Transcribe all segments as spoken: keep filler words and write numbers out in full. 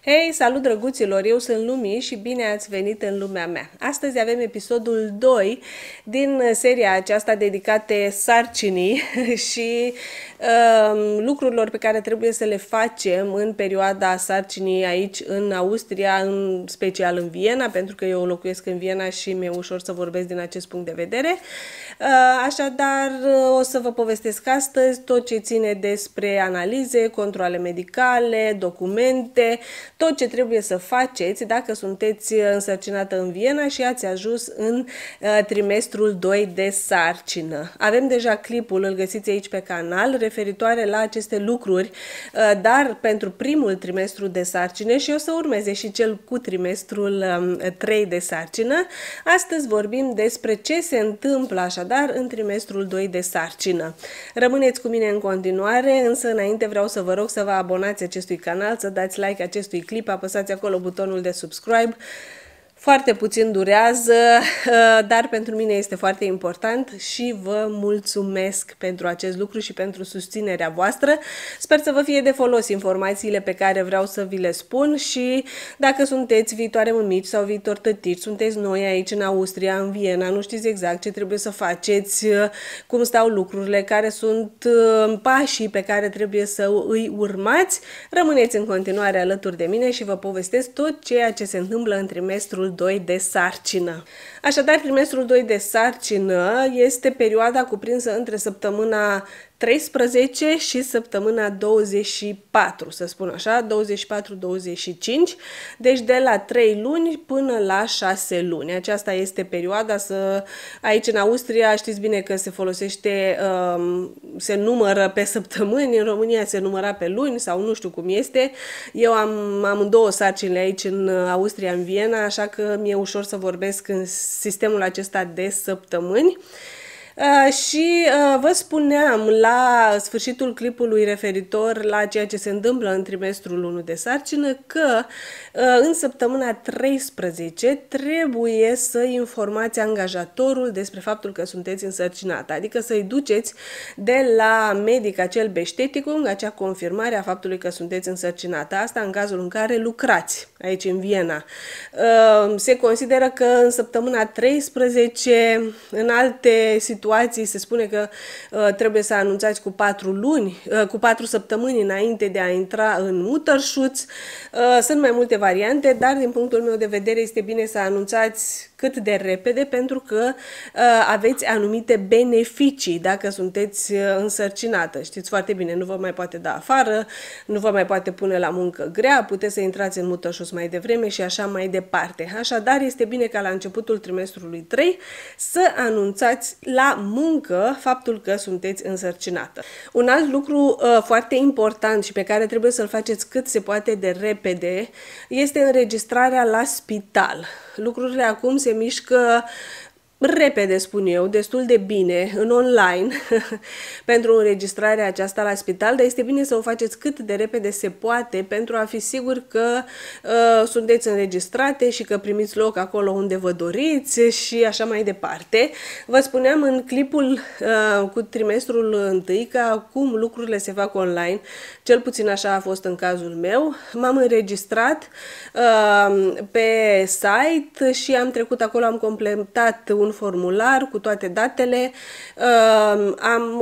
Hei, salut drăguților! Eu sunt Lumi și bine ați venit în lumea mea. Astăzi avem episodul doi din seria aceasta dedicate sarcinii și uh, lucrurilor pe care trebuie să le facem în perioada sarcinii aici în Austria, în special în Viena, pentru că eu locuiesc în Viena și mi-e ușor să vorbesc din acest punct de vedere. Uh, așadar, o să vă povestesc astăzi tot ce ține despre analize, controale medicale, documente, tot ce trebuie să faceți dacă sunteți însărcinată în Viena și ați ajuns în uh, trimestrul doi de sarcină. Avem deja clipul, îl găsiți aici pe canal, referitoare la aceste lucruri, uh, dar pentru primul trimestru de sarcină și o să urmeze și cel cu trimestrul um, trei de sarcină. Astăzi vorbim despre ce se întâmplă așadar în trimestrul doi de sarcină. Rămâneți cu mine în continuare, însă înainte vreau să vă rog să vă abonați acestui canal, să dați like acestui clip, apăsați acolo butonul de subscribe. Foarte puțin durează, dar pentru mine este foarte important și vă mulțumesc pentru acest lucru și pentru susținerea voastră. Sper să vă fie de folos informațiile pe care vreau să vi le spun și dacă sunteți viitoare mămici sau viitor tătici, sunteți noi aici în Austria, în Viena, nu știți exact ce trebuie să faceți, cum stau lucrurile, care sunt pașii pe care trebuie să îi urmați, rămâneți în continuare alături de mine și vă povestesc tot ceea ce se întâmplă în trimestrul doi de sarcină. Așadar, trimestrul doi de sarcină este perioada cuprinsă între săptămâna treisprezece și săptămâna douăzeci și patru, să spun așa, douăzeci și patru douăzeci și cinci, deci de la trei luni până la șase luni. Aceasta este perioada. Să aici în Austria știți bine că se folosește, um, se numără pe săptămâni, în România se număra pe luni sau nu știu cum este. Eu am, am două sarcini aici în Austria, în Viena, așa că mi-e ușor să vorbesc în sistemul acesta de săptămâni. Uh, și uh, vă spuneam la sfârșitul clipului referitor la ceea ce se întâmplă în trimestrul unu de sarcină că uh, în săptămâna treisprezece trebuie să informați angajatorul despre faptul că sunteți însărcinată, adică să-i duceți de la medic acel beșteticum, acea confirmare a faptului că sunteți însărcinată, asta în cazul în care lucrați aici în Viena. Uh, se consideră că în săptămâna treisprezece, în alte situații, situații, se spune că uh, trebuie să anunțați cu patru luni, uh, cu patru săptămâni înainte de a intra în Mutterschutz. Uh, sunt mai multe variante, dar din punctul meu de vedere este bine să anunțați cât de repede, pentru că uh, aveți anumite beneficii dacă sunteți uh, însărcinată. Știți foarte bine, nu vă mai poate da afară, nu vă mai poate pune la muncă grea, puteți să intrați în Mutterschutz mai devreme și așa mai departe. Așadar, este bine ca la începutul trimestrului trei să anunțați la muncă faptul că sunteți însărcinată. Un alt lucru uh, foarte important și pe care trebuie să-l faceți cât se poate de repede este înregistrarea la spital. Lucrurile acum se mișcă repede, spun eu, destul de bine, în online, pentru înregistrarea aceasta la spital, dar este bine să o faceți cât de repede se poate pentru a fi sigur că uh, sunteți înregistrate și că primiți loc acolo unde vă doriți și așa mai departe. Vă spuneam în clipul uh, cu trimestrul întâi că acum lucrurile se fac online, cel puțin așa a fost în cazul meu. M-am înregistrat uh, pe site și am trecut acolo, am completat un formular cu toate datele, uh, am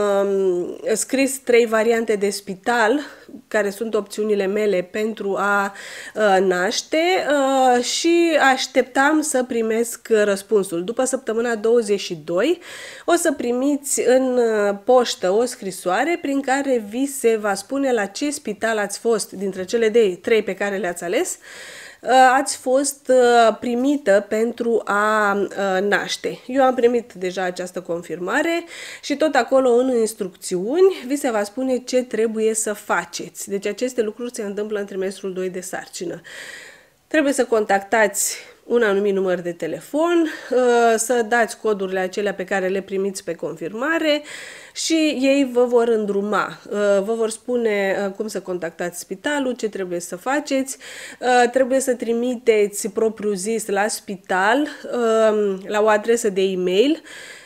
uh, scris trei variante de spital, care sunt opțiunile mele pentru a uh, naște uh, și așteptam să primesc răspunsul. După săptămâna douăzeci și doi o să primiți în poștă o scrisoare prin care vi se va spune la ce spital ați fost dintre cele de trei pe care le-ați ales, ați fost primită pentru a naște. Eu am primit deja această confirmare și tot acolo în instrucțiuni vi se va spune ce trebuie să faceți. Deci aceste lucruri se întâmplă în trimestrul doi de sarcină. Trebuie să contactați un anumit număr de telefon, să dați codurile acelea pe care le primiți pe confirmare și ei vă vor îndruma, vă vor spune cum să contactați spitalul, ce trebuie să faceți, trebuie să trimiteți propriu zis la spital, la o adresă de e-mail,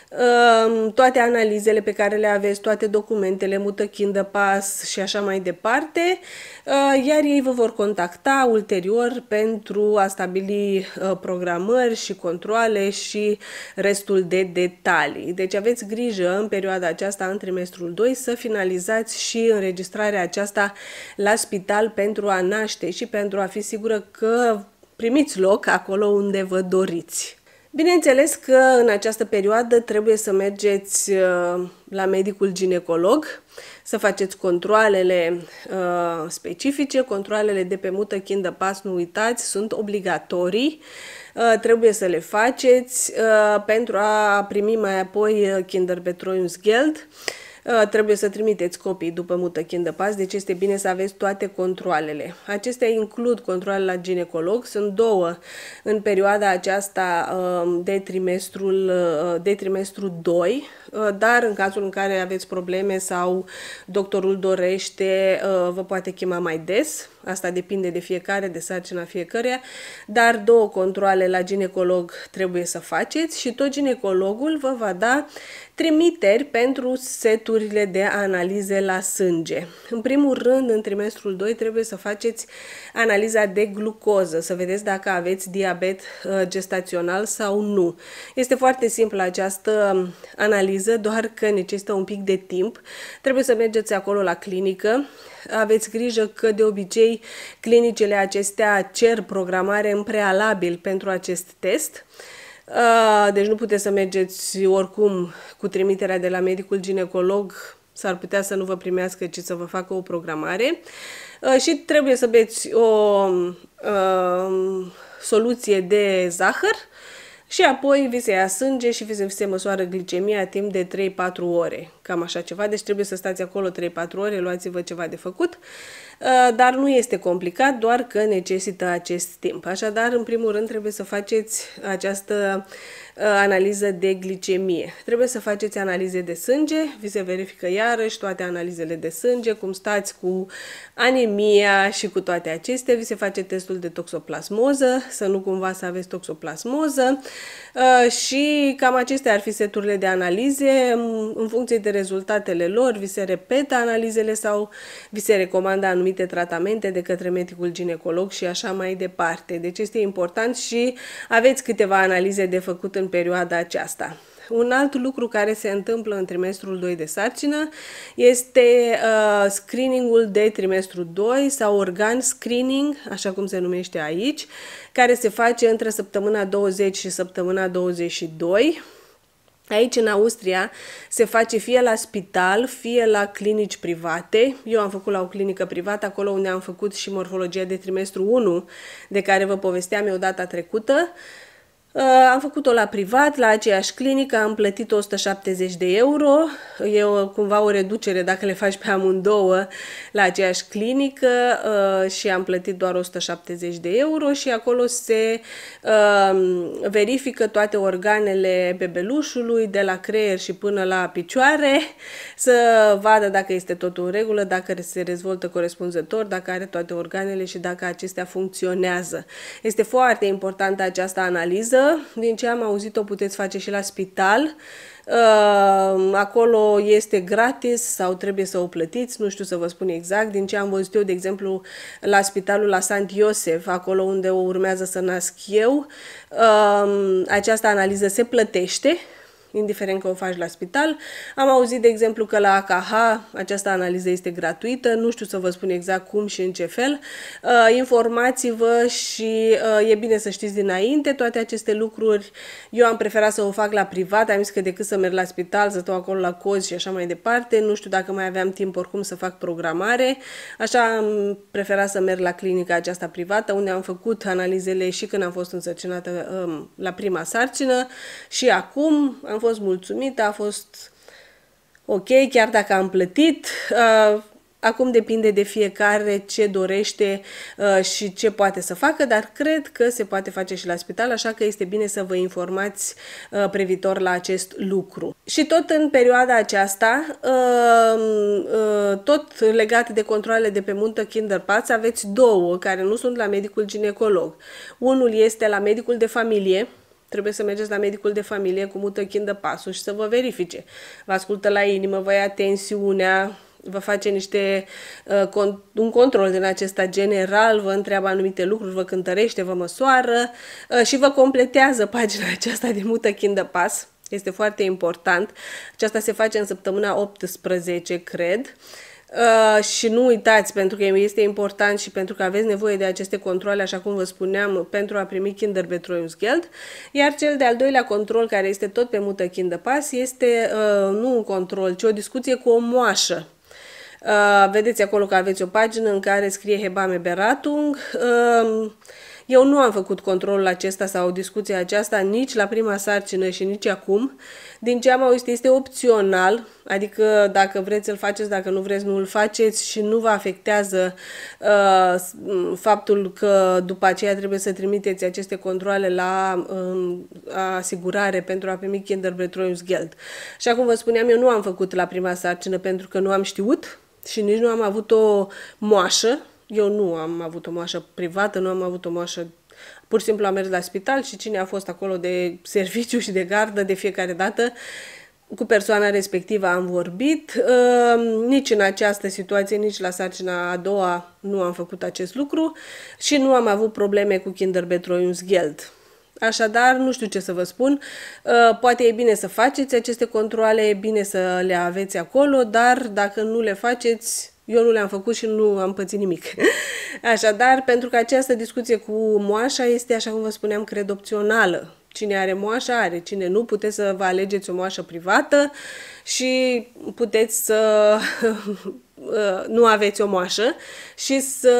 toate analizele pe care le aveți, toate documentele, mută in the pass și așa mai departe, iar ei vă vor contacta ulterior pentru a stabili programări și controale și restul de detalii. Deci aveți grijă în perioada aceasta, în trimestrul doi, să finalizați și înregistrarea aceasta la spital pentru a naște și pentru a fi sigură că primiți loc acolo unde vă doriți. Bineînțeles că în această perioadă trebuie să mergeți la medicul ginecolog, să faceți controalele uh, specifice, controalele de pe mută in the pass, nu uitați, sunt obligatorii, uh, trebuie să le faceți uh, pentru a primi mai apoi Kinderbetreuungsgeld. Uh, trebuie să trimiteți copii după mută in the pass, deci este bine să aveți toate controalele. Acestea includ controalele la ginecolog, sunt două în perioada aceasta uh, de, trimestrul, uh, de trimestru doi, uh, dar în cazul în care aveți probleme sau doctorul dorește, uh, vă poate chema mai des. Asta depinde de fiecare, de sarcina fiecăruia, dar două controale la ginecolog trebuie să faceți și tot ginecologul vă va da trimiteri pentru seturile de analize la sânge. În primul rând, în trimestrul doi trebuie să faceți analiza de glucoză, să vedeți dacă aveți diabet gestațional sau nu. Este foarte simplă această analiză, doar că necesită un pic de timp. Trebuie să mergeți acolo la clinică. Aveți grijă că de obicei clinicile acestea cer programare în prealabil pentru acest test. Deci nu puteți să mergeți oricum cu trimiterea de la medicul ginecolog, s-ar putea să nu vă primească, ci să vă facă o programare. Și trebuie să beți o uh, soluție de zahăr și apoi vi se ia sânge și vi se măsoară glicemia timp de trei patru ore. Cam așa ceva, deci trebuie să stați acolo trei patru ore, luați-vă ceva de făcut, dar nu este complicat, doar că necesită acest timp. Așadar, în primul rând, trebuie să faceți această analiză de glicemie. Trebuie să faceți analize de sânge, vi se verifică iarăși toate analizele de sânge, cum stați cu anemia și cu toate acestea, vi se face testul de toxoplasmoză, să nu cumva să aveți toxoplasmoză și cam acestea ar fi seturile de analize. În funcție de rezultatele lor, vi se repetă analizele sau vi se recomandă anumite tratamente de către medicul ginecolog și așa mai departe. Deci este important și aveți câteva analize de făcut în perioada aceasta. Un alt lucru care se întâmplă în trimestrul doi de sarcină este uh, screeningul de trimestru doi sau organ screening, așa cum se numește aici, care se face între săptămâna douăzeci și săptămâna douăzeci și doi. Aici, în Austria, se face fie la spital, fie la clinici private. Eu am făcut la o clinică privată, acolo unde am făcut și morfologia de trimestru unu, de care vă povesteam eu data trecută. Uh, am făcut-o la privat, la aceeași clinică, am plătit o sută șaptezeci de euro. E o, cumva o reducere dacă le faci pe amândouă la aceeași clinică uh, și am plătit doar o sută șaptezeci de euro și acolo se uh, verifică toate organele bebelușului, de la creier și până la picioare, să vadă dacă este totul în regulă, dacă se dezvoltă corespunzător, dacă are toate organele și dacă acestea funcționează. Este foarte importantă această analiză. Din ce am auzit, o puteți face și la spital. Acolo este gratis sau trebuie să o plătiți, nu știu să vă spun exact. Din ce am văzut eu, de exemplu, la spitalul la Sant Iosef, acolo unde urmează să nasc eu, această analiză se plătește, indiferent că o faci la spital. Am auzit, de exemplu, că la A K H această analiză este gratuită, nu știu să vă spun exact cum și în ce fel. Uh, informați-vă și uh, e bine să știți dinainte toate aceste lucruri. Eu am preferat să o fac la privat, am zis că decât să merg la spital, să stau acolo la cozi și așa mai departe. Nu știu dacă mai aveam timp oricum să fac programare, așa am preferat să merg la clinica aceasta privată, unde am făcut analizele și când am fost însărcinată um, la prima sarcină și acum am Am fost mulțumită, a fost ok, chiar dacă am plătit. Uh, acum depinde de fiecare ce dorește uh, și ce poate să facă, dar cred că se poate face și la spital, așa că este bine să vă informați uh, privitor la acest lucru. Și tot în perioada aceasta, uh, uh, tot legat de controalele de pe mută Kinderpass, aveți două care nu sunt la medicul ginecolog. Unul este la medicul de familie, trebuie să mergeți la medicul de familie cu mută chindă pasul și să vă verifice. Vă ascultă la inimă, vă ia tensiunea, vă face niște, uh, con un control din acesta general, vă întreabă anumite lucruri, vă cântărește, vă măsoară uh, și vă completează pagina aceasta de mută chindă pas. Este foarte important. Aceasta se face în săptămâna optsprezece, cred. Uh, și nu uitați, pentru că este important și pentru că aveți nevoie de aceste controle, așa cum vă spuneam, pentru a primi Kinderbetreuungsgeld. Iar cel de-al doilea control, care este tot pe mută chindă pas, este uh, nu un control, ci o discuție cu o moașă. Uh, vedeți acolo că aveți o pagină în care scrie Hebame Beratung. Uh, eu nu am făcut controlul acesta sau discuția aceasta nici la prima sarcină și nici acum. Din ce am auzit, este opțional, adică dacă vreți să-l faceți, dacă nu vreți, nu îl faceți și nu vă afectează uh, faptul că după aceea trebuie să trimiteți aceste controle la uh, asigurare pentru a primi Kinderbetreuungsgeld. Și acum vă spuneam, eu nu am făcut la prima sarcină pentru că nu am știut și nici nu am avut o moașă. Eu nu am avut o moașă privată, nu am avut o moașă, pur și simplu am mers la spital și cine a fost acolo de serviciu și de gardă de fiecare dată, cu persoana respectivă am vorbit. Uh, nici în această situație, nici la sarcina a doua nu am făcut acest lucru și nu am avut probleme cu Kinderbetreuungsgeld. Așadar, nu știu ce să vă spun, uh, poate e bine să faceți aceste controale, e bine să le aveți acolo, dar dacă nu le faceți, eu nu le-am făcut și nu am pățit nimic. Așadar, pentru că această discuție cu moașa este, așa cum vă spuneam, cred, opțională. Cine are moașa, are. Cine nu, puteți să vă alegeți o moașă privată și puteți să nu aveți o moașă și să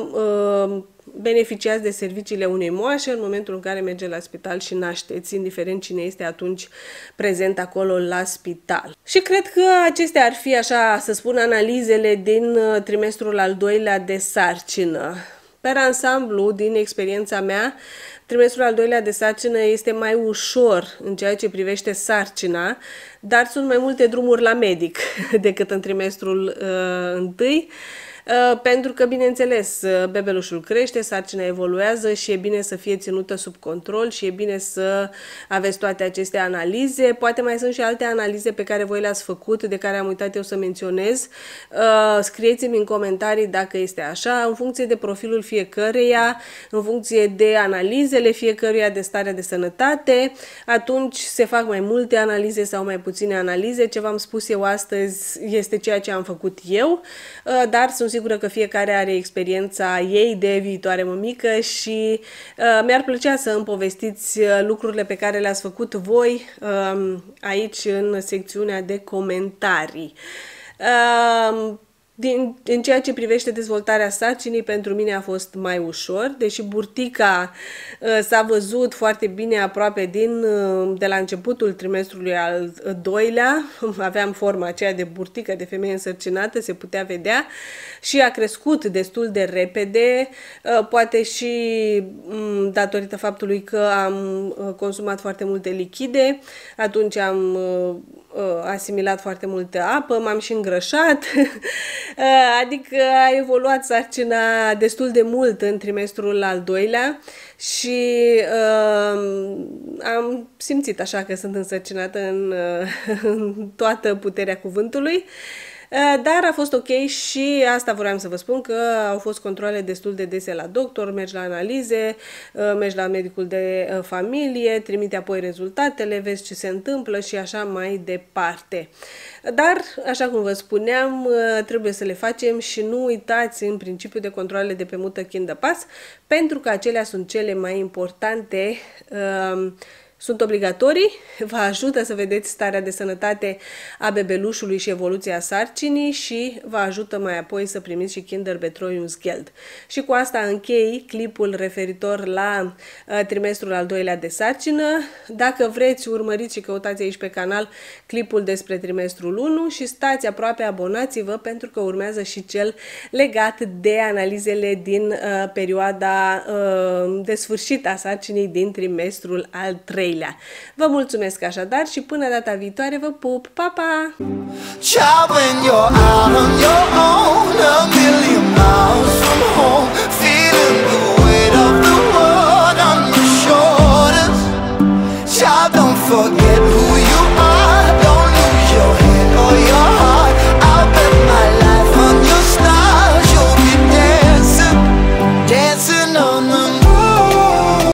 beneficiați de serviciile unei moașe în momentul în care mergeți la spital și nașteți, indiferent cine este atunci prezent acolo la spital. Și cred că acestea ar fi, așa să spun, analizele din trimestrul al doilea de sarcină. Per ansamblu, din experiența mea, trimestrul al doilea de sarcină este mai ușor în ceea ce privește sarcina, dar sunt mai multe drumuri la medic decât în trimestrul uh, întâi. Uh, pentru că, bineînțeles, bebelușul crește, sarcina evoluează și e bine să fie ținută sub control și e bine să aveți toate aceste analize. Poate mai sunt și alte analize pe care voi le-ați făcut, de care am uitat eu să menționez. Uh, scrieți-mi în comentarii dacă este așa, în funcție de profilul fiecăreia, în funcție de analizele fiecăruia, de starea de sănătate. Atunci se fac mai multe analize sau mai puține analize. Ce v-am spus eu astăzi este ceea ce am făcut eu, uh, dar sunt sigură că fiecare are experiența ei de viitoare mămică și uh, mi-ar plăcea să îmi povestiți lucrurile pe care le-ați făcut voi uh, aici în secțiunea de comentarii. Uh, Din, în ceea ce privește dezvoltarea sarcinii, pentru mine a fost mai ușor, deși burtica uh, s-a văzut foarte bine aproape din, uh, de la începutul trimestrului al doilea. Aveam forma aceea de burtică de femeie însărcinată, se putea vedea și a crescut destul de repede, uh, poate și um, datorită faptului că am uh, consumat foarte multe lichide, atunci am uh, asimilat foarte multă apă, m-am și îngrășat, adică a evoluat sarcina destul de mult în trimestrul al doilea și uh, am simțit așa că sunt însărcinată în, uh, în toată puterea cuvântului. Dar a fost ok și asta vreau să vă spun, că au fost controle destul de dese la doctor, mergi la analize, mergi la medicul de familie, trimite apoi rezultatele, vezi ce se întâmplă și așa mai departe. Dar, așa cum vă spuneam, trebuie să le facem și nu uitați în principiu de controlele de pe mută chindă pas, pentru că acelea sunt cele mai importante. Sunt obligatorii, vă ajută să vedeți starea de sănătate a bebelușului și evoluția sarcinii și vă ajută mai apoi să primiți și Kinderbetreuungsgeld. Și cu asta închei clipul referitor la uh, trimestrul al doilea de sarcină. Dacă vreți, urmăriți și căutați aici pe canal clipul despre trimestrul unu și stați aproape, abonați-vă, pentru că urmează și cel legat de analizele din uh, perioada uh, de sfârșit a sarcinii din trimestrul al treilea. Vă mulțumesc așadar și până data viitoare vă pup, pa, pa! Child, when you're out on your own, a million miles from home, feeling